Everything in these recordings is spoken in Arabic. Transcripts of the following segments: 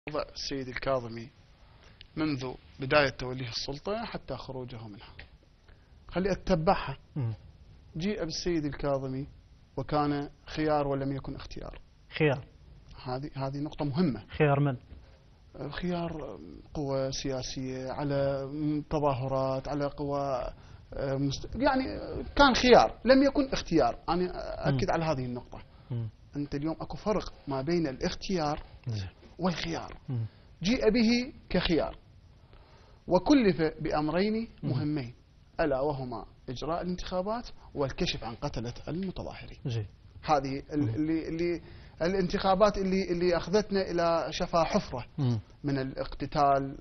وضع السيد الكاظمي منذ بداية توليه السلطة حتى خروجه منها. خلي أتبعها. جيء بالسيد الكاظمي وكان خيار ولم يكن اختيار. خيار. هذه نقطة مهمة. خيار من؟ خيار قوى سياسية على تظاهرات على قوى يعني كان خيار لم يكن اختيار. أنا أكد على هذه النقطة. أنت اليوم أكو فرق ما بين الاختيار والخيار. جيء به كخيار وكلف بأمرين مهمين ألا وهما إجراء الانتخابات والكشف عن قتلة المتظاهرين. هذه اللي الانتخابات اللي أخذتنا إلى شفا حفرة من الاقتتال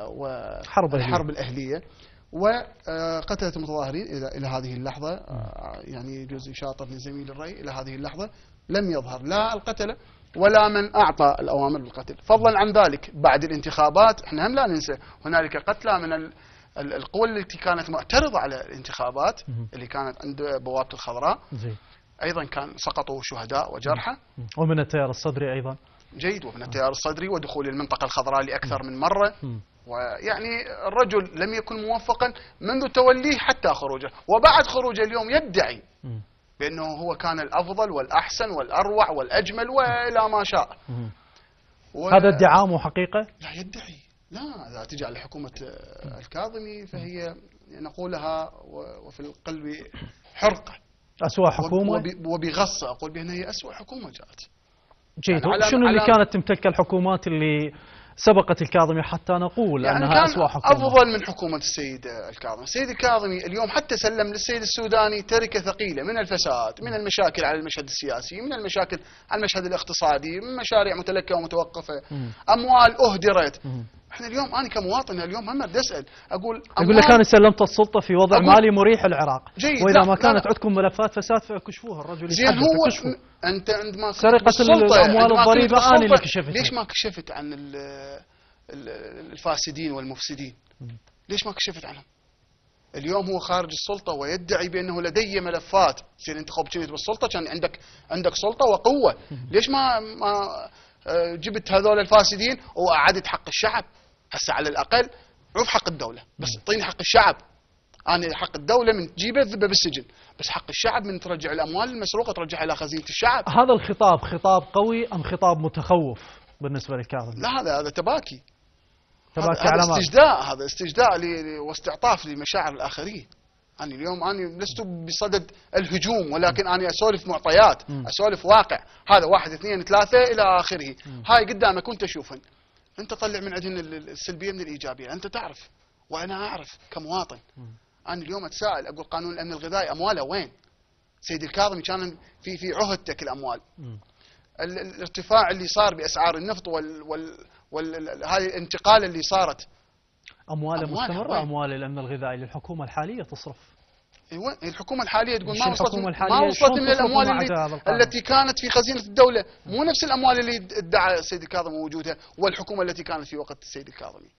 والحرب الأهلية وقتلة المتظاهرين إلى هذه اللحظة. يعني يجوز يشاطرني زميل الرأي، إلى هذه اللحظة لم يظهر لا القتلة ولا من أعطى الأوامر بالقتل. فضلا عن ذلك بعد الانتخابات احنا هم لا ننسى هنالك قتلى من القوى التي كانت معترضة على الانتخابات اللي كانت عند بوابة الخضراء. أيضا كان سقطوا شهداء وجرحى. ومن التيار الصدري أيضا. جيد. ومن التيار الصدري ودخول المنطقة الخضراء لأكثر من مرة. ويعني الرجل لم يكن موفقا منذ توليه حتى خروجه، وبعد خروجه اليوم يدعي بأنه هو كان الأفضل والأحسن والأروع والأجمل وإلى ما شاء. هذا ادعاء مو حقيقة؟ لا يدعي. لا، إذا تجي على حكومة الكاظمي فهي نقولها وفي القلب حرقة. أسوأ حكومة؟ وبغصة أقول بأنها هي أسوأ حكومة جاءت. جيد. يعني شنو اللي كانت تمتلك الحكومات اللي سبقت الكاظمي حتى نقول يعني أنها أسوأ حكومة؟ أفضل من حكومة السيد الكاظمي. السيد الكاظمي اليوم حتى سلم للسيد السوداني تركة ثقيلة من الفساد، من المشاكل على المشهد السياسي، من المشاكل على المشهد الاقتصادي، من مشاريع متلكة ومتوقفة، أموال أهدرت. احنا اليوم انا كمواطن اليوم هم بدي اسال اقول لك انا سلمت السلطه في وضع مالي مريح العراق. جيد. واذا ما كانت عندكم ملفات فساد فكشفوها. الرجل زين. هو انت عندما سرقه الاموال الضريبه انا اللي كشفت. ليش ما كشفت عن الفاسدين والمفسدين؟ ليش ما كشفت عنهم؟ اليوم هو خارج السلطه ويدعي بانه لدي ملفات. زين انت خب كنت بالسلطه كان عندك سلطه وقوه. ليش ما جبت هذول الفاسدين وأعدت حق الشعب؟ هسه على الأقل عوف حق الدولة، بس اعطيني حق الشعب. أنا حق الدولة من تجيبه ذبه بالسجن، بس حق الشعب من ترجع الأموال المسروقة ترجعها إلى خزينة الشعب. هذا الخطاب خطاب قوي أم خطاب متخوف بالنسبة للكاظمي؟ لا، هذا تباكي. على استجداء. هذا استجداء واستعطاف لمشاعر الآخرين. أنا اليوم لست بصدد الهجوم، ولكن أنا أسولف معطيات، أسولف واقع. هذا 1 2 3 إلى آخره. هاي قدامك وأنت شوفن. أنت طلع من عندهن السلبية من الإيجابية. أنت تعرف وأنا أعرف كمواطن. أنا اليوم أتساءل أقول قانون الأمن الغذائي أمواله وين؟ سيد الكاظمي كان في عهدتك الأموال. الارتفاع اللي صار بأسعار النفط هذه الانتقال اللي صارت أمواله مستمرة. أموال الأمن الغذائي للحكومة الحالية تصرف. ايوه. الحكومة الحالية تقول ما وصلت من الأموال التي كانت في خزينة الدولة. مو نفس الأموال اللي ادعى السيد الكاظمي وجودها والحكومة التي كانت في وقت السيد الكاظمي.